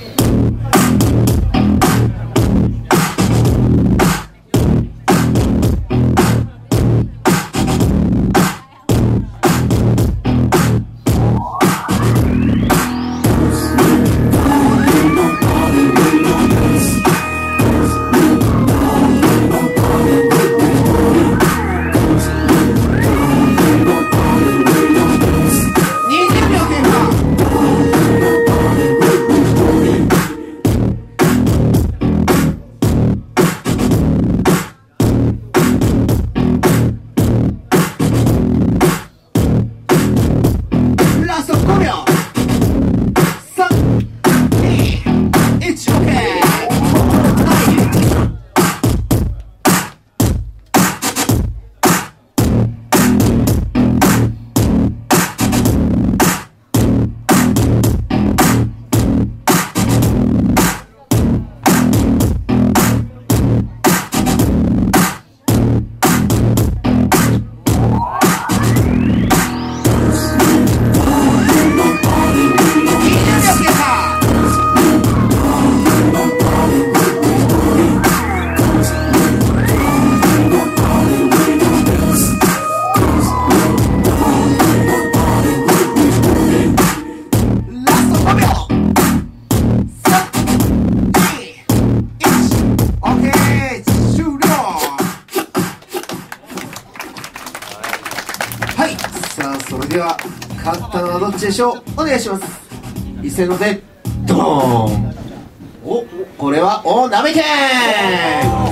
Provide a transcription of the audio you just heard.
さあ、それでは勝ったのはどっちでしょう。お願いします。いせのでドーン。お、これはなめけん。